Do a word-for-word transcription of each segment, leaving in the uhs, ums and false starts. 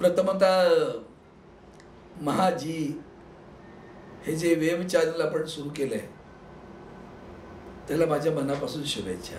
प्रथमतः महाजी हे जे वेब चॅनल आपण सुरू केलंय त्याला माझ्या मनापासून शुभेच्छा.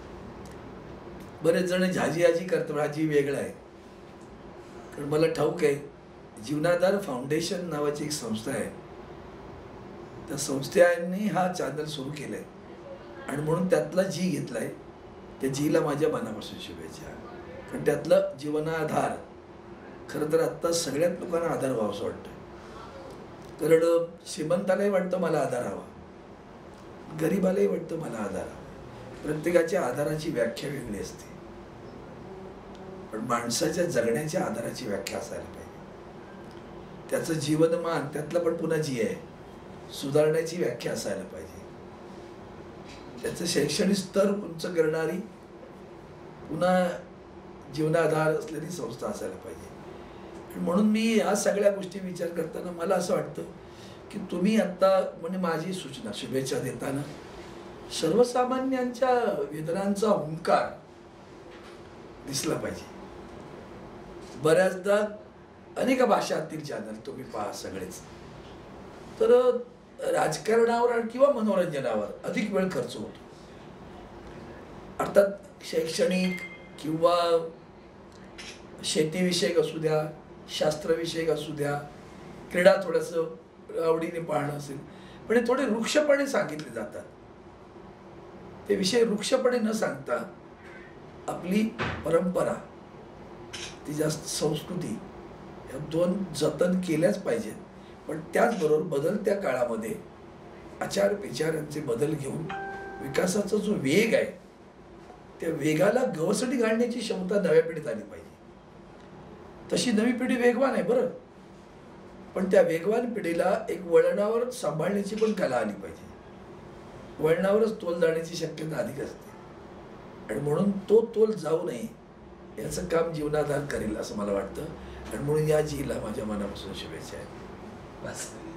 बरेच जण झाजी आजी करतात, हाजी वेगळा आहे. कारण मला ठाऊक आहे जीवनाधार फाउंडेशन नावाची एक संस्था आहे, त्या संस्थेने हा चॅनल सुरू केलाय आणि म्हणून त्यातला जी घेतलाय त्या जीला माझ्या मनापासून शुभेच्छा. कारण त्यातलं जीवनाधार खरं तर आत्ता सगळ्यात लोकांना आधार व्हावं असं वाटतं. कारण श्रीमंतालाही वाटतं मला आधार हवा, गरीबालाही वाटतं मला आधार हवा. प्रत्येकाच्या आधाराची व्याख्या वेगळी असते, पण माणसाच्या जगण्याच्या आधाराची व्याख्या असायला पाहिजे. त्याचं जीवनमान त्यातलं पण पुन्हा जी आहे सुधारण्याची व्याख्या असायला पाहिजे. त्याचं शैक्षणिक स्तर उंच करणारी पुन्हा जीवनाधार असलेली संस्था असायला पाहिजे. म्हणून मी या सगळ्या गोष्टी विचार करताना मला असं वाटतं की तुम्ही आत्ता म्हणजे माझी सूचना शुभेच्छा देताना सर्वसामान्यांच्या वेदनांचा हुंकार दिसला पाहिजे. बऱ्याचदा अनेक भाषातील चॅनल तुम्ही पहा सगळेच, तर राजकारणावर किंवा मनोरंजनावर अधिक वेळ खर्च होतो. अर्थात शैक्षणिक किंवा शेतीविषयक असू द्या, शास्त्रविषयक असू द्या, क्रीडा थोडंसं आवडीने पाहणं असेल, पण हे थोडे वृक्षपणे सांगितले जातात. ते विषय वृक्षपणे न सांगता आपली परंपरा, ती जास्त संस्कृती या दोन जतन केल्याच पाहिजेत. पण त्याचबरोबर बदलत्या काळामध्ये आचार विचारांचे बदल घेऊन विकासाचा जो वेग आहे त्या वेगाला गवसणी घालण्याची क्षमता नव्या पिढीत आली पाहिजे. तशी नवी पिढी वेगवान आहे बरं, पण त्या वेगवान पिढीला एक वळणावर सांभाळण्याची पण कला आली पाहिजे. वळणावरच तोल जाण्याची शक्यता अधिक असते आणि म्हणून तो तोल जाऊ नये याचं काम जीवनाधार करेल असं मला वाटतं. आणि म्हणून या जीला माझ्या मनापासून शुभेच्छा आहेत. बस.